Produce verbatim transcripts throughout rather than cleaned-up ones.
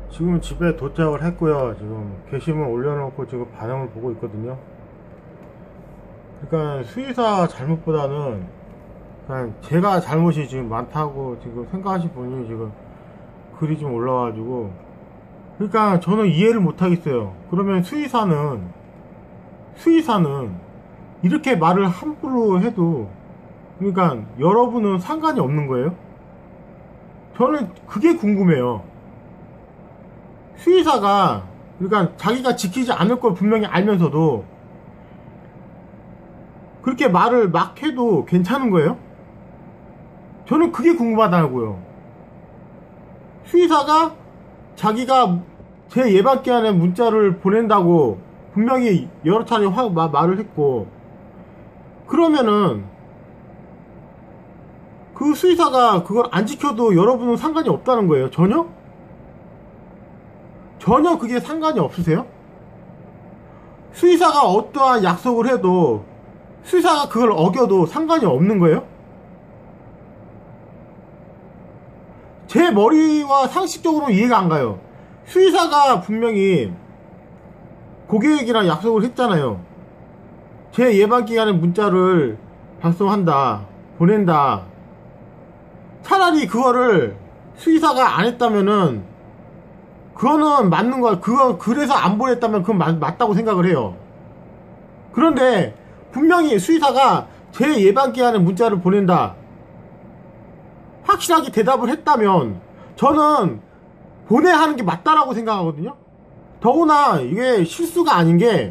지금 집에 도착을 했고요. 지금 게시물 올려놓고 지금 반응을 보고 있거든요. 그러니까 수의사 잘못보다는 그냥 제가 잘못이 지금 많다고 지금 생각하신 분이 지금 글이 좀 올라와가지고, 그러니까 저는 이해를 못하겠어요. 그러면 수의사는 수의사는 이렇게 말을 함부로 해도, 그러니까 여러분은 상관이 없는 거예요? 저는 그게 궁금해요. 수의사가 그러니까 자기가 지키지 않을 걸 분명히 알면서도 그렇게 말을 막 해도 괜찮은 거예요? 저는 그게 궁금하다고요. 수의사가 자기가 제 예방기한에 문자를 보낸다고 분명히 여러 차례 화, 마, 말을 했고, 그러면은 그 수의사가 그걸 안 지켜도 여러분은 상관이 없다는 거예요. 전혀? 전혀 그게 상관이 없으세요? 수의사가 어떠한 약속을 해도 수의사가 그걸 어겨도 상관이 없는 거예요? 제 머리와 상식적으로 이해가 안 가요. 수의사가 분명히 고객이랑 약속을 했잖아요. 제 예방기간에 문자를 발송한다, 보낸다. 차라리 그거를 수의사가 안 했다면은 그거는 맞는 거야. 그거 그래서 안 보냈다면 그건 맞, 맞다고 생각을 해요. 그런데 분명히 수의사가 제 예방기한에 문자를 보낸다, 확실하게 대답을 했다면 저는 보내야 하는 게 맞다라고 생각하거든요. 더구나 이게 실수가 아닌 게,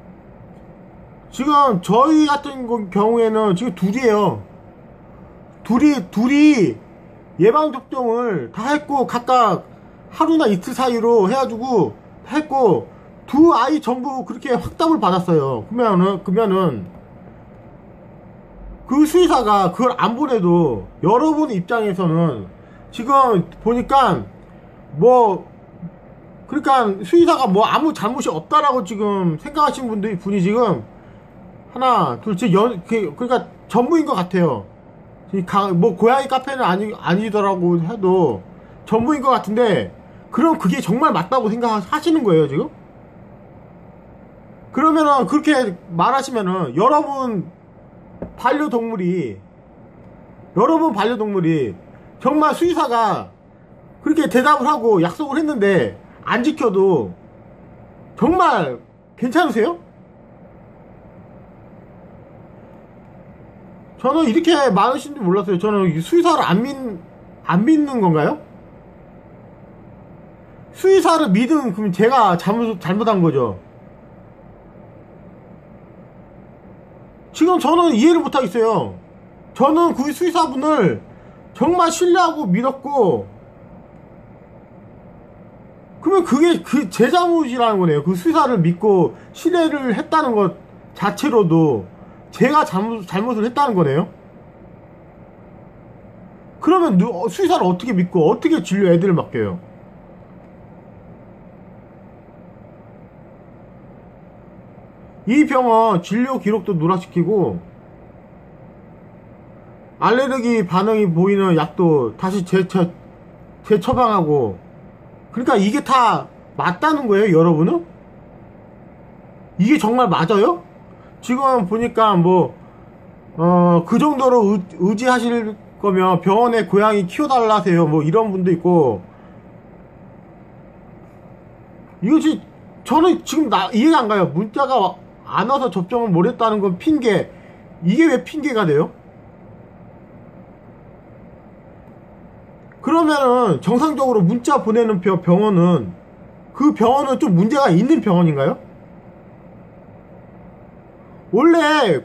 지금 저희 같은 경우에는 지금 둘이에요. 둘이 둘이 예방접종을 다 했고, 각각 하루나 이틀 사이로 해가지고 했고, 두 아이 전부 그렇게 확답을 받았어요. 그러면은 그러면은 그 수의사가 그걸 안 보내도 여러분 입장에서는 지금 보니까 뭐, 그러니까 수의사가 뭐 아무 잘못이 없다라고 지금 생각하시는 분들이 분이 지금 하나 둘째 연 그러니까 전부인 것 같아요. 뭐 고양이 카페는 아니 아니더라고 해도 전부인 것 같은데, 그럼 그게 정말 맞다고 생각하시는 거예요 지금? 그러면은 그렇게 말하시면은 여러분 반려동물이 여러분 반려동물이 정말 수의사가 그렇게 대답을 하고 약속을 했는데 안 지켜도 정말 괜찮으세요? 저는 이렇게 많으신지 몰랐어요. 저는 수의사를 안 믿, 안 믿는 건가요? 수의사를 믿은, 그럼 제가 잘못, 잘못한 거죠. 지금 저는 이해를 못하겠어요. 저는 그 수의사분을 정말 신뢰하고 믿었고, 그러면 그게 그 제 잘못이라는 거네요. 그 수의사를 믿고 신뢰를 했다는 것 자체로도 제가 잘못, 잘못을 했다는 거네요. 그러면 누, 수의사를 어떻게 믿고 어떻게 진료 애들을 맡겨요? 이 병원 진료 기록도 누락시키고, 알레르기 반응이 보이는 약도 다시 재처, 재처방하고, 그러니까 이게 다 맞다는 거예요, 여러분은? 이게 정말 맞아요? 지금 보니까 뭐, 어, 그 정도로 의, 의지하실 거면 병원에 고양이 키워달라세요. 뭐 이런 분도 있고, 이것이, 저는 지금 나, 이해가 안 가요. 문자가 안 와서 접종을 못 했다는 건 핑계. 이게 왜 핑계가 돼요? 그러면은 정상적으로 문자 보내는 병원은, 그 병원은 좀 문제가 있는 병원인가요? 원래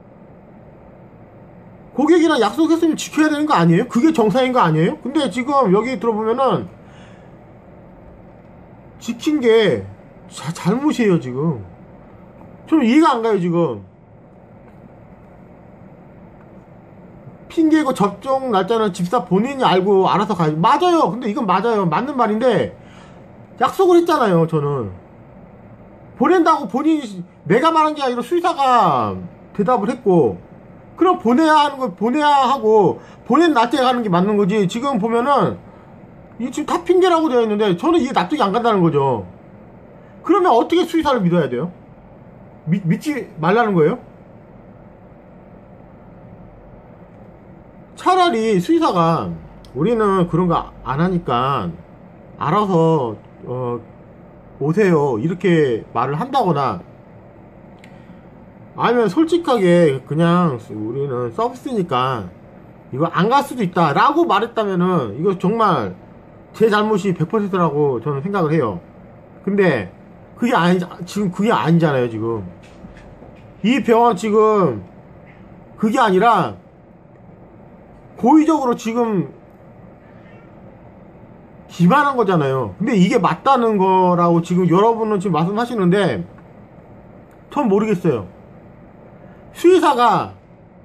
고객이랑 약속했으면 지켜야 되는 거 아니에요? 그게 정상인 거 아니에요? 근데 지금 여기 들어보면은 지킨 게 자, 잘못이에요 지금. 좀 이해가 안 가요 지금. 핑계고 접종 날짜는 집사 본인이 알고 알아서 가야지. 맞아요. 근데 이건 맞아요. 맞는 말인데, 약속을 했잖아요. 저는 보낸다고 본인이, 내가 말한 게 아니라 수의사가 대답을 했고, 그럼 보내야 하는 거 보내야 하고, 보낸 날짜에 가는 게 맞는 거지. 지금 보면은 이 지금 다 핑계라고 되어 있는데 저는 이게 납득이 안 간다는 거죠. 그러면 어떻게 수의사를 믿어야 돼요? 믿, 믿지 말라는 거예요? 차라리 수의사가 우리는 그런 거 안 하니까 알아서 어, 오세요 이렇게 말을 한다거나, 아니면 솔직하게 그냥 우리는 서비스니까 이거 안 갈 수도 있다 라고 말했다면은 이거 정말 제 잘못이 백 퍼센트라고 저는 생각을 해요. 근데 그게 아니, 지금 그게 아니잖아요. 지금 이 병원 지금 그게 아니라 고의적으로 지금 기만한 거잖아요. 근데 이게 맞다는 거라고 지금 여러분은 지금 말씀하시는데 전 모르겠어요. 수의사가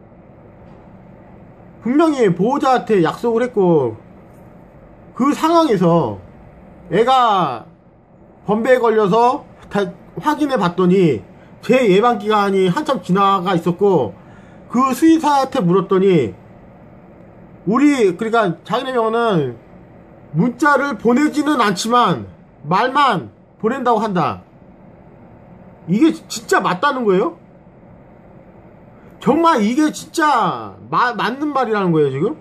분명히 보호자한테 약속을 했고, 그 상황에서 애가 범배에 걸려서 다 확인해 봤더니 제 예방기간이 한참 지나가 있었고, 그 수의사한테 물었더니 우리 그러니까 자기네 병원은 문자를 보내지는 않지만 말만 보낸다고 한다. 이게 진짜 맞다는 거예요? 정말 이게 진짜 마, 맞는 말이라는 거예요 지금?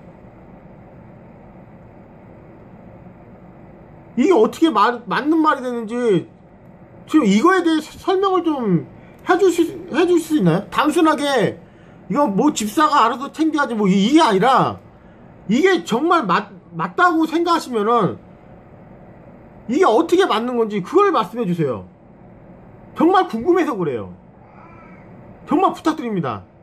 이게 어떻게 말, 맞는 말이 되는지 지금 이거에 대해 설명을 좀 해줄 수, 해줄 수 있나요? 단순하게 이거 뭐 집사가 알아서 챙겨야지 뭐 이게 아니라, 이게 정말 맞, 맞다고 생각하시면은 이게 어떻게 맞는 건지 그걸 말씀해 주세요. 정말 궁금해서 그래요. 정말 부탁드립니다.